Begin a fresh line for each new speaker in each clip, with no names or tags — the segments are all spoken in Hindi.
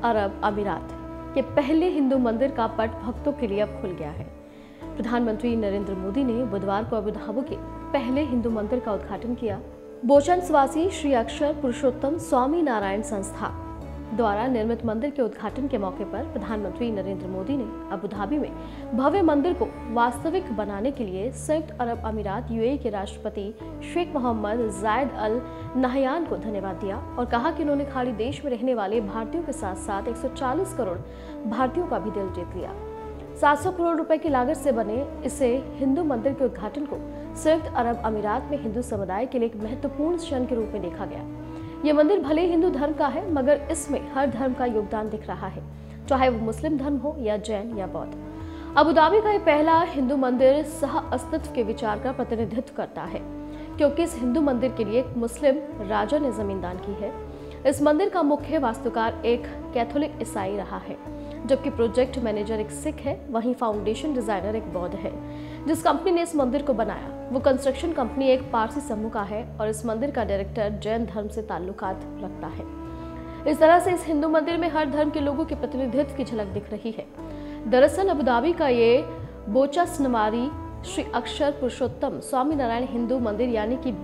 अरब अमीरात के पहले हिंदू मंदिर का पट भक्तों के लिए अब खुल गया है। प्रधानमंत्री नरेंद्र मोदी ने बुधवार को अबू धाबी के पहले हिंदू मंदिर का उद्घाटन किया। बोचनस्वासी श्री अक्षर पुरुषोत्तम स्वामी नारायण संस्था द्वारा निर्मित मंदिर के उद्घाटन के मौके पर प्रधानमंत्री नरेंद्र मोदी ने अबू धाबी में भव्य मंदिर को वास्तविक बनाने के लिए संयुक्त अरब अमीरात यूएई के राष्ट्रपति शेख मोहम्मद जायद अल नहयान को धन्यवाद दिया और कहा कि उन्होंने खाड़ी देश में रहने वाले भारतीयों के साथ साथ 140 करोड़ भारतीयों का भी दिल जीत लिया। 700 करोड़ रुपए की लागत से बने इसे हिंदू मंदिर के उद्घाटन को संयुक्त अरब अमीरात में हिंदू समुदाय के लिए एक महत्वपूर्ण क्षण के रूप में देखा गया। ये मंदिर भले हिंदू धर्म का है, मगर इसमें हर धर्म का योगदान दिख रहा है, चाहे वो मुस्लिम धर्म हो या जैन या बौद्ध। अबू धाबी का ये पहला हिंदू मंदिर सह अस्तित्व के विचार का प्रतिनिधित्व करता है, क्योंकि इस हिंदू मंदिर के लिए एक मुस्लिम राजा ने जमीन दान की है। इस मंदिर का मुख्य वास्तुकार एक कैथोलिक ईसाई रहा है, जबकि प्रोजेक्ट मैनेजर एक सिख है, वहीं फाउंडेशन डिजाइनर एक बौद्ध है। जिस कंपनी ने इस मंदिर को बनाया वो कंस्ट्रक्शन कंपनी एक पारसी समूह का है और इस मंदिर का डायरेक्टर जैन धर्म से ताल्लुकात रखता है। इस तरह से इस हिंदू मंदिर में हर धर्म के लोगों के प्रतिनिधित्व की झलक दिख रही है। दरअसल अबू धाबी का ये बोचनस्वासी श्री अक्षर पुरुषोत्तम स्वामी नारायण हिंदू मंदिर यानी कि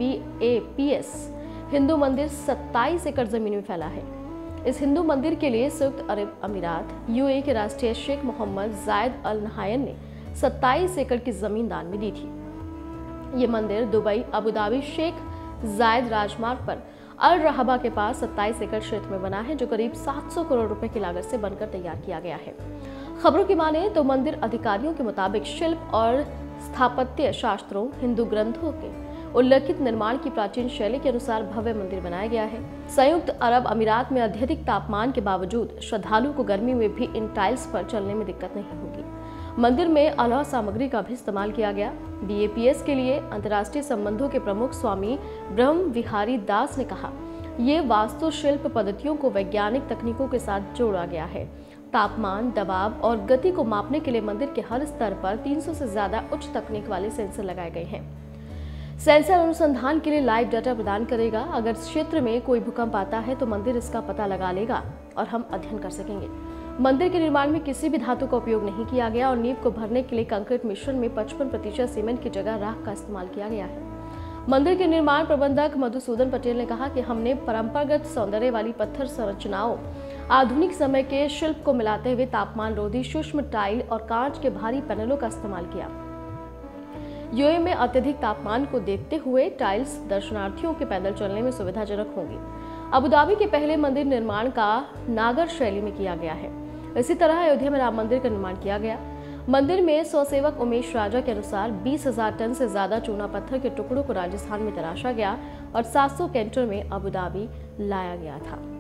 BAPS हिंदू मंदिर 27 एकड़ जमीन में फैला है। इस हिंदू मंदिर के लिए संयुक्त अरब अमीरात यूएई के राष्ट्रीय शेख मोहम्मद जायद अल नहयान ने 27 एकड़ की जमीन दान में दी थी। ये मंदिर दुबई अबू धाबी शेख जायद राजमार्ग पर अल रहबा के पास 27 एकड़ क्षेत्र में बना है, जो करीब 700 करोड़ रुपए की लागत से बनकर तैयार किया गया है। खबरों की माने तो मंदिर अधिकारियों के मुताबिक शिल्प और स्थापत्य शास्त्रों, हिंदू ग्रंथों के उल्लेखित निर्माण की प्राचीन शैली के अनुसार भव्य मंदिर बनाया गया है। संयुक्त अरब अमीरात में अत्यधिक तापमान के बावजूद श्रद्धालुओं को गर्मी में भी इन टाइल्स पर चलने में दिक्कत नहीं होगी। मंदिर में अलौह सामग्री का भी इस्तेमाल किया गया। BAPS के लिए अंतर्राष्ट्रीय संबंधों के प्रमुख स्वामी ब्रह्म विहारी दास ने कहा, ये वास्तुशिल्प पद्धतियों को वैज्ञानिक तकनीकों के साथ जोड़ा गया है। तापमान, दबाव और गति को मापने के लिए मंदिर के हर स्तर पर 300 से ज्यादा उच्च तकनीक वाले सेंसर लगाए गए हैं। सेंसर अनुसंधान के लिए लाइव डाटा प्रदान करेगा। अगर क्षेत्र में कोई भूकंप आता है तो मंदिर इसका पता लगा लेगा और हम अध्ययन कर सकेंगे। मंदिर के निर्माण में किसी भी धातु का उपयोग नहीं किया गया और नींव को भरने के लिए कंक्रीट मिश्रण में 55% सीमेंट की जगह राख का इस्तेमाल किया गया है। मंदिर के निर्माण प्रबंधक मधुसूदन पटेल ने कहा कि हमने परंपरागत सौंदर्य वाली पत्थर संरचनाओं, आधुनिक समय के शिल्प को मिलाते हुए तापमान रोधी सूक्ष्म टाइल और कांच के भारी पैनलों का इस्तेमाल किया। यूएई में अत्यधिक तापमान को देखते हुए टाइल्स दर्शनार्थियों के पैदल चलने में सुविधाजनक होंगी। अबू धाबी के पहले मंदिर निर्माण का नागर शैली में किया गया है। इसी तरह अयोध्या में राम मंदिर का निर्माण किया गया। मंदिर में स्वसेवक उमेश राजा के अनुसार 20,000 टन से ज्यादा चूना पत्थर के टुकड़ों को राजस्थान में तराशा गया और 700 कैंटर में अबू धाबी लाया गया था।